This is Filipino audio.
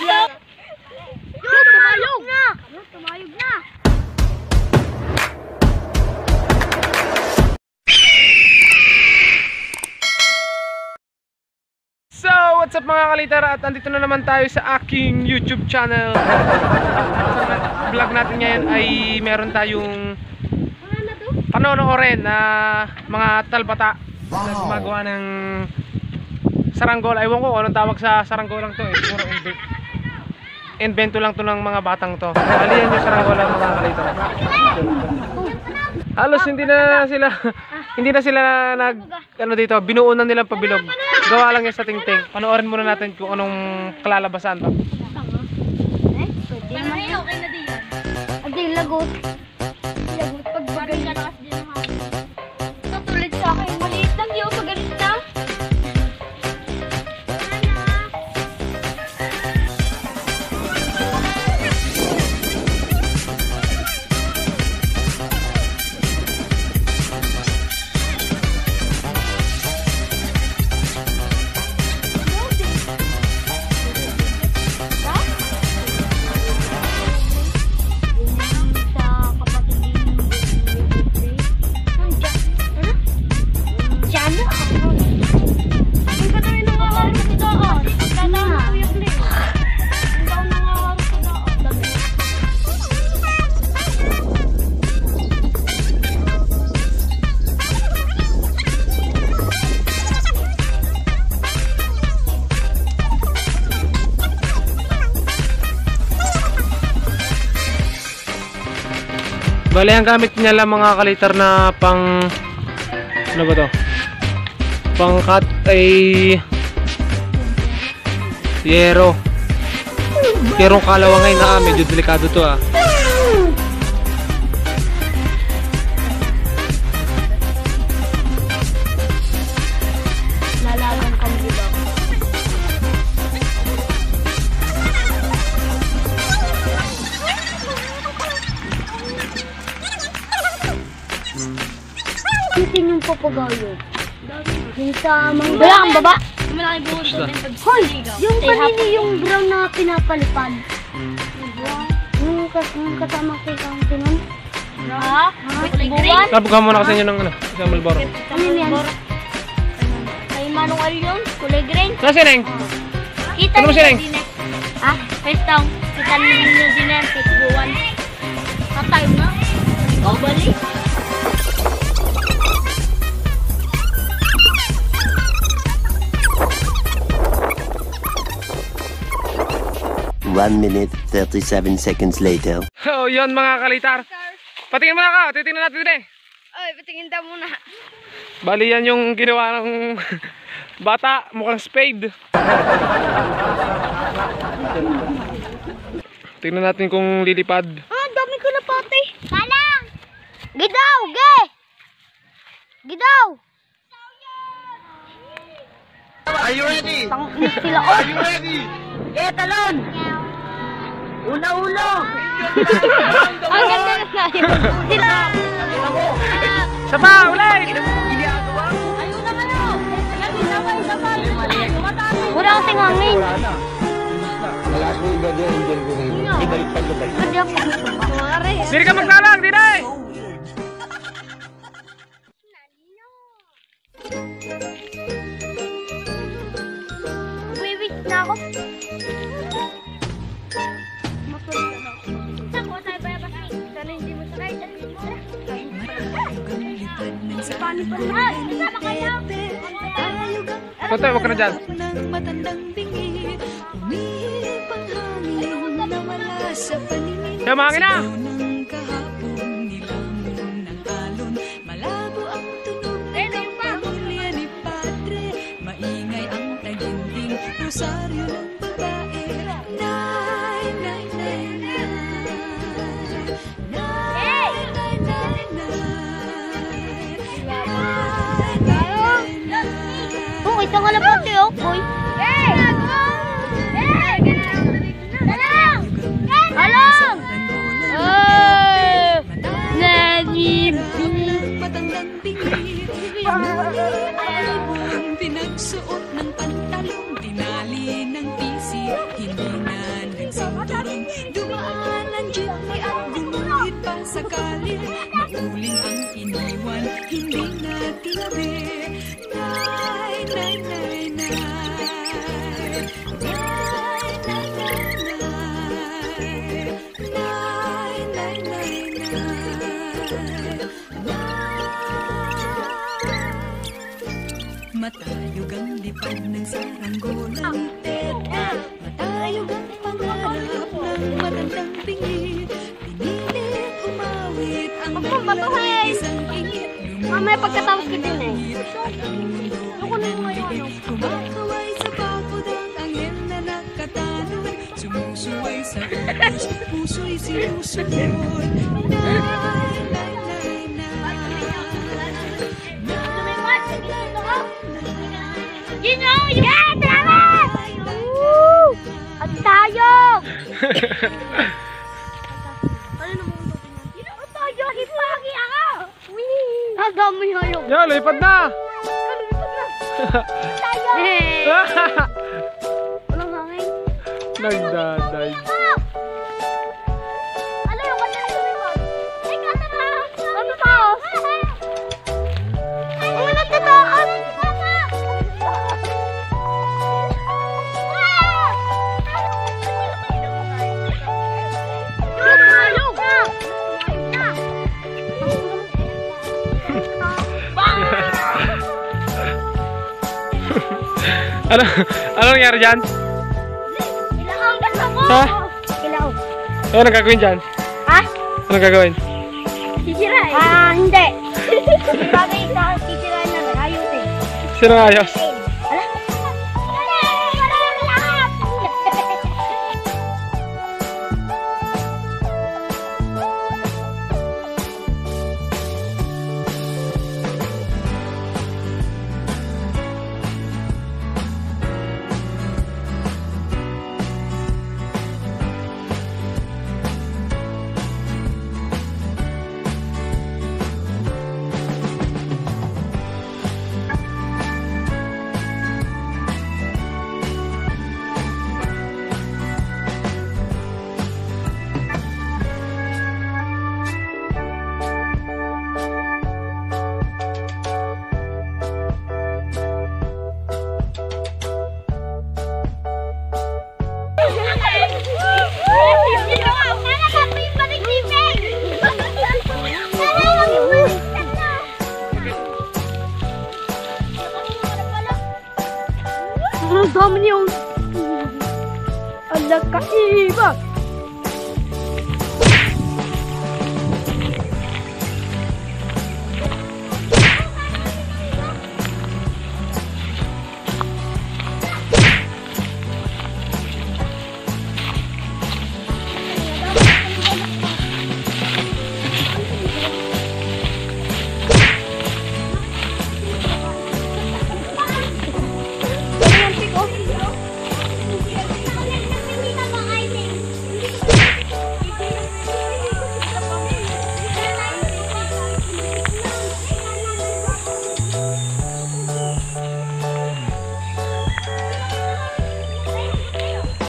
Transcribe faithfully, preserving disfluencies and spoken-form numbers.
Yun, tumayog na! Yun, tumayog na! So, what's up mga kalitar? At andito na naman tayo sa aking YouTube channel. Sa vlog natin ngayon ay meron tayong panonoorin na mga talbata na gumagawa ng saranggol. Ewan ko anong tawag sa saranggol lang to eh. Siguro invento lang to ng mga batang to. Aliyan yung saranggol lang mga kalitar. Halos hindi na sila hindi na sila nag ano dito, binuo na nilang pabilog. Gawa lang yan sa tingting. Panoorin muna natin kung anong kalalabasan to. Eh, pwede naman yun. Okay na din yan. Adi, lagot. Lagot pag bagay ka lakas din naman. Katulad sa akin, maliit lang yun. Magalit na. Bale, ang gamit niya lang mga kalitar na pang ano ba to? Pang cut ay yero. Yerong kalawangay na medyo delikado to ah. Lalaban kami diba? Yung yung papagayo. Yung sa mga... Wala kang baba? Malaki buhod doon. Hoy! Yung kanini yung brown na pinapalipad. Yung, kas yung kasama kay County nun. Ha? Buwan? Napagka muna kasi nyo ng ano, sa Malboro. Ano yan? Kay Manuel yun? Kulay green? Saan si Neng? Kita Ano mo si Neng? Ha? First down. Kita ninyo din yan. Kay Buwan. Katay na. Ikaw balik. one minute, thirty-seven seconds later. So, yun mga kalitar. Patingin muna ka, titingnan natin din eh. Oy, patingin daw muna. Bali yan yung ginawa ng bata, mukhang spade. Tingnan natin kung lilipad. Ah, dami ko na pati. Kalang! Gidaw, ge! Gidaw! Are you ready? Tangis sila, oh! Are you ready? Eh, talon! Una-ulo! Ang ganda na tayo. Sila! Isa pa, ulit! Ayun na kayo! Wala kasing hangin. Hindi ako. Dili ka maglalang, dili! Wiwis na ako. Saan ko tayo ba ba? Sana hindi mo sakay. Paano pa na? Isama kayo. Totoy, wag ka na dyan. Kamangin na! Rosaryo ng babae. Nay, nay, nay, nay. Nay, nay, nay, nay. Oh, isang kalapati oh, boy. Hey! Hey! Alang! Alang! Oh! Nani! Matandang bingit. Pinagsuot ng pantalong, tinali ng pisi, hindi na Matayog ang lipad ng saranggolang teta. Matayog ang pangarap ng matandang pingit. Pinilit umawit ang biglang isang ingit. Mamaya pagkatapos ko din eh. Ako na yung ngayon. Kumakaway sa bakod ang anghel na nakatalon. Sumusuway sa utos, puso'y sinusunod. Nay, nay, nay, nay. Gino! Yeah! Tama! Woo! At tayo! Ano naman ito? Gino! At tayo! Hipagi ako! Wee! Ang dami hayok! Yan, lipad na! Tayo! Walang hangin. Nagdaday. Ano yung kanya na lumipad? Ay, kataas! Kataas! Ay, nagtataas! Ano? Ano nangyari dyan? Kailangan ka mo! Ha? Kailangan. Ano nang gagawin dyan? Ha? Ano gagawin? Sisirain? Ah, hindi. Bagay sa sisirain na rin. Ayusin. Sino nga ayos? Ala? Lahat! Ang dami niyong... Ala ka, iba!